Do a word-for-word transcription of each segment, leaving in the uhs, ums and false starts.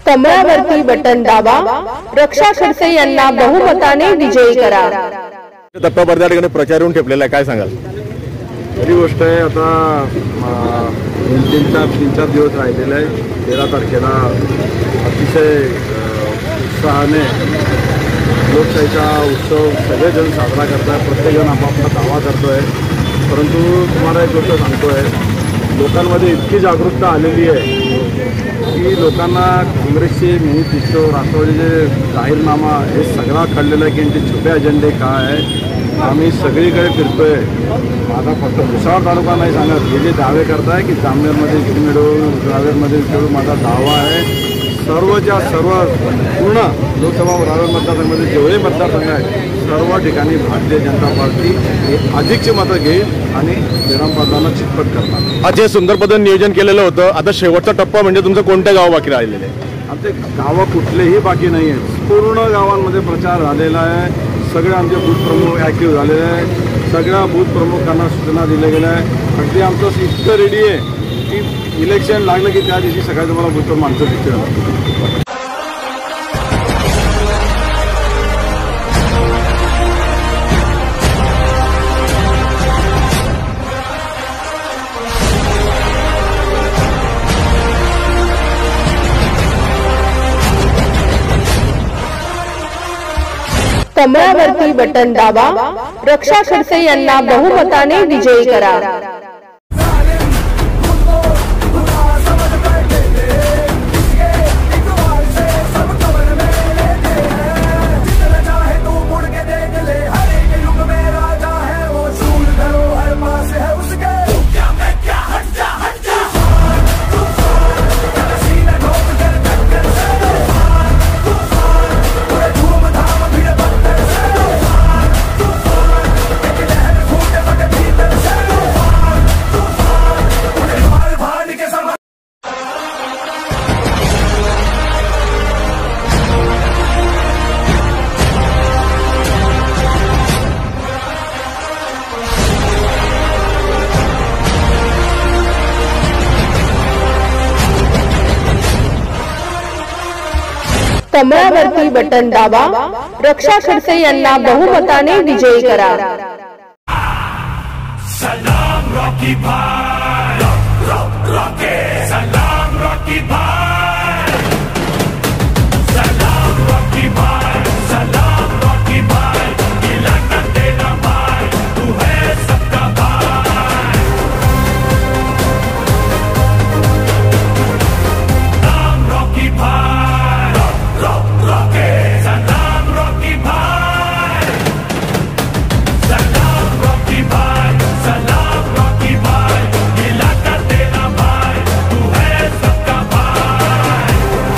कमळावरती button दाबा, रक्षा खडसे यांना बहुमताने विजयी करा। दत्ता बर्दा ठिकाणी प्रचार होऊन ठेवलेला आहे, काय सांगाल? खरी गोष्ट आहे। आता तीन चार तीन चार दिवस राहिलेले आहे। तेरा तारखेला अतिशय उत्साहाने लोकशाहीचा उत्सव सगळेजण साजरा करतात, प्रत्येकजण आपापला दावा करतोय। परंतु तुम्हाला एक गोष्ट सांगतोय, लोकांमध्ये इतकी जागरूकता आलेली आहे की लोकांना काँग्रेसचे मॅनिफेस्टो, राष्ट्रवादीचे जाहीरनामा हे सगळा कळलेलं आहे की यांचे छोटे अजेंडे काय आहे। आम्ही सगळीकडे फिरतोय। माझा फक्त भुसावळ तालुका नाही सांगत, हे जे दावे करताय की जामनेरमध्ये मिळवून रावेरमध्ये मिळवून माझा दावा आहे। सर्वच्या सर्व पूर्ण लोकसभा रावेर मतदारसंघामध्ये जेवढे मतदारसंघ आहेत सर्व ठिकाणी भारतीय जनता पार्टी हे अधिकची मतं घेईल आणि जयराम पाटलांना चितपट करणार। आज हे सुंदर पद्धतीने नियोजन केलेलं होतं, आता शेवटचा टप्पा म्हणजे तुमचं कोणत्या गाव बाकी राहिलेले आहे? आमचे गावं कुठलेही बाकी नाही आहेत, पूर्ण गावांमध्ये प्रचार झालेला आहे। सगळे आमचे बूथ प्रमुख ॲक्टिव्ह झालेले आहेत, सगळ्या बूथ प्रमुखांना सूचना दिल्या गेल्या आहे। अगदी आमचं इतकं रेडी आहे की इलेक्शन लागलं की त्या दिवशी सगळ्या तुम्हाला बूथ माणसं दिसतील। कमळावरती बटन दाबा, रक्षा खडसे यांना बहुमताने विजयी करा। कमळावरती बटन दाबा, रक्षा खडसे यांना बहुमताने विजयी करा। सलाम रॉकी भाई, रॉक रॉके, सलाम रॉकी भाई, सलाम रॉकी भाई, सलाम रॉकी भाई, इलाका तेरा भाई, तू है सबका भाई। सलाम रॉकी भाई, रॉक रॉके, सलाम रॉकी भाई, सलाम रॉकी भाई, सलाम रॉकी भाई, इलाका तेरा भाई, तू है सबका भाई।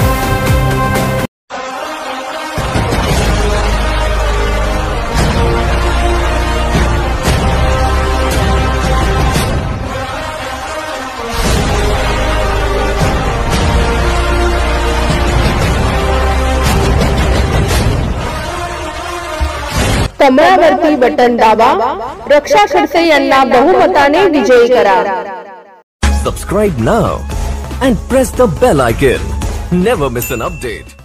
कमळावरती बटन दाबा, रक्षा खडसे यांना बहुमताने विजयी करा। Subscribe now and press the bell icon. Never miss an update.